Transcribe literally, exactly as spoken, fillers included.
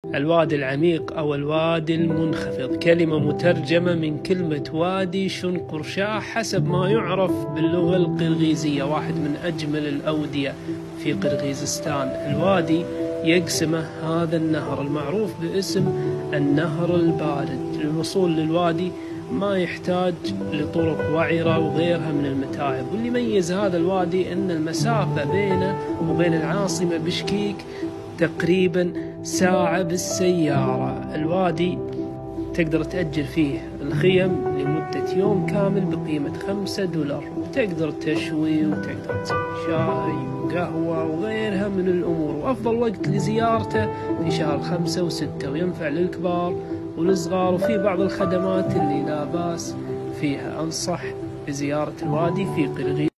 الوادي العميق أو الوادي المنخفض كلمة مترجمة من كلمة وادي شنقرشاه حسب ما يعرف باللغة القرغيزية، واحد من أجمل الأودية في قرغيزستان. الوادي يقسمه هذا النهر المعروف باسم النهر البارد. للوصول للوادي ما يحتاج لطرق وعرة وغيرها من المتاعب، واللي يميز هذا الوادي أن المسافة بينه وبين العاصمة بشكيك تقريبا ساعة بالسيارة. الوادي تقدر تأجر فيه الخيم لمدة يوم كامل بقيمة خمسة دولار، وتقدر تشوي وتقدر تسوي شاي وقهوة وغيرها من الأمور. وأفضل وقت لزيارته في شهر خمسة وستة، وينفع للكبار والصغار، وفي بعض الخدمات اللي لا بأس فيها. أنصح بزيارة الوادي في قرغيز.